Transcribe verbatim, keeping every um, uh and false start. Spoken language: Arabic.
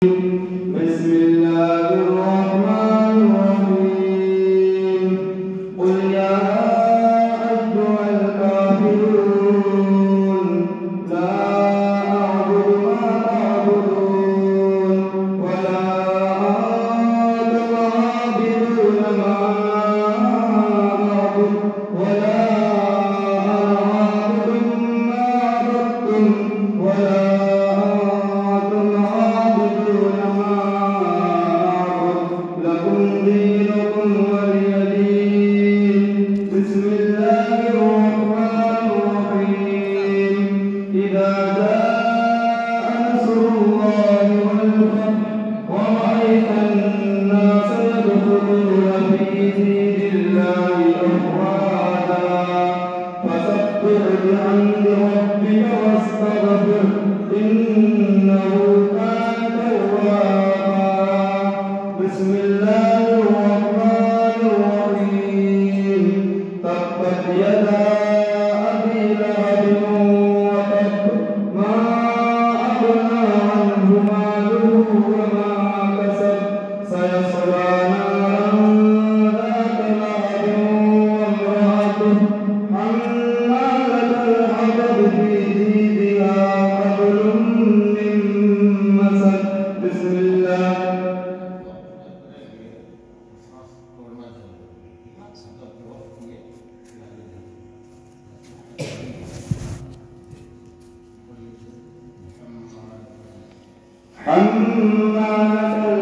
بسم الله الرحمن الرحيم قل يا أيها الكافرون لا أعبد ما تعبدون ولا أنتم عابدون ما أعبد ولا أنا عابد ما عبدتم ولا بحمد ربك واستغفر إنه كان توابا بسم الله الرحمن الرحيم تبت يدا أبي لهب وتب ما أغنى عنه ماله وما كسب سيصلى نارا ذات لهب وامرأته في جيدها حبل من مسد بسم الله حمالة